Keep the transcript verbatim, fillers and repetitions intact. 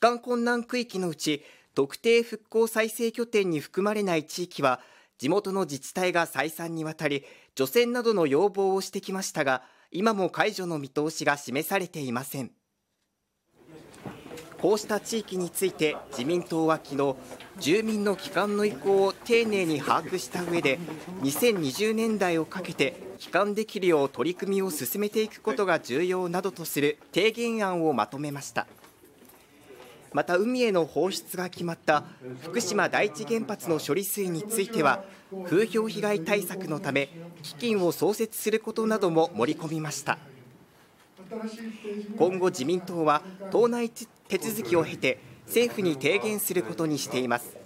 帰還困難区域のうち特定復興再生拠点に含まれない地域は地元の自治体が再三にわたり除染などの要望をしてきましたが、今も解除の見通しが示されていません。こうした地域について自民党は昨日、住民の帰還の意向を丁寧に把握した上でにせんにじゅうねんだいをかけて帰還できるよう取り組みを進めていくことが重要などとする提言案をまとめました。また海への放出が決まった福島第一原発の処理水については風評被害対策のため基金を創設することなども盛り込みました。今後自民党は党内手続きを経て政府に提言することにしています。